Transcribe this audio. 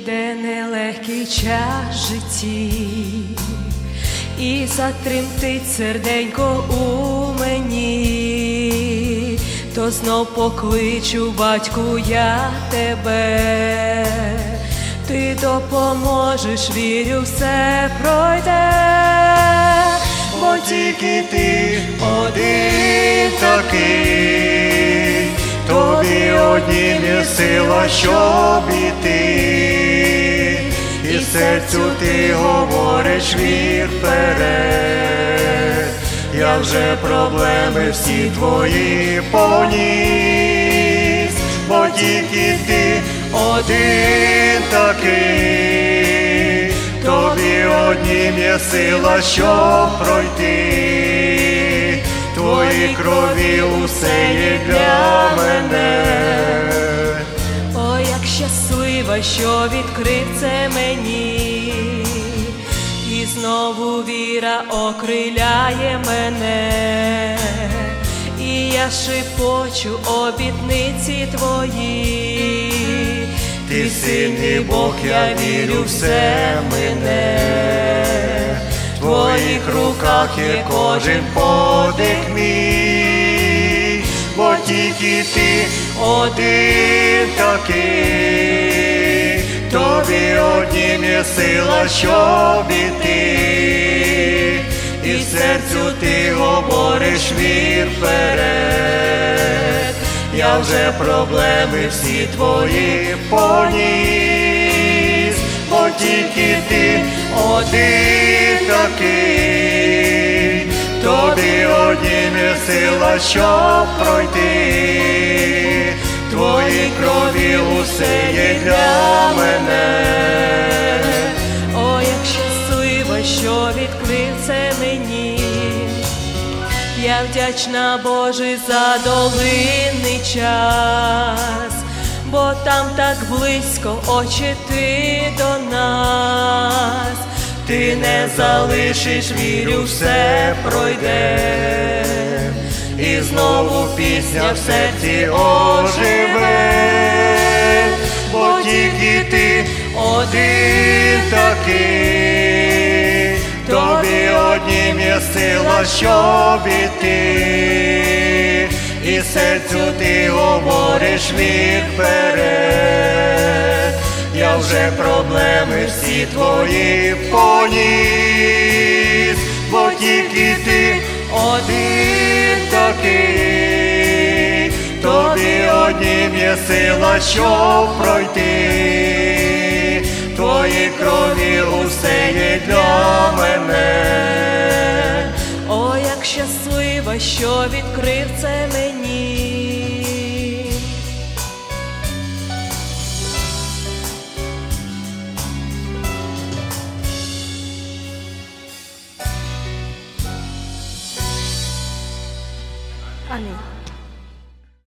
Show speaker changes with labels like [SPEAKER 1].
[SPEAKER 1] Іде нелегкий час в житті, і затремтить серденько у мені, то знов покличу, батьку, я тебе, ти допоможеш, вірю, все пройде, бо тільки ти один такий, тобі однім є сила, щоб іти, і серцю ти говориш, вір вперед. Я вже проблеми всі твої поніс, бо тільки ти один такий, тобі однім є сила, щоб пройти, твої крові усе є для мене. О, як щаслива, що відкрив це мені, і знову віра окриляє мене, і я шепочу обітниці твої. Ти сильний Бог, я вірю, все мине, в твоїх руках є кожен подих мій, бо тільки ти один такий, тобі однім є сила, щоб іти, і серцю ти говориш, вір вперед. Я вже проблеми всі твої поніс, бо тільки ти один такий, тобі однім є сила, щоб пройти, твої крові усе є для мене. О, як щаслива, що відкрив це мені, я вдячна, Боже, за долинний час, бо там так близько, Отче, ти до нас. Ти не залишиш, вірю, все пройде, і знову пісня в серці оживе, бо тільки ти один такий, тобі однім є сила, щоб іти, і серцю ти говориш, вір вперед. Я вже проблеми всі твої поніс, бо тільки ти один такий, тобі однім є сила, щоб пройти, твої крові усе є для мене. О, як щаслива, що відкрив це мені. Амінь.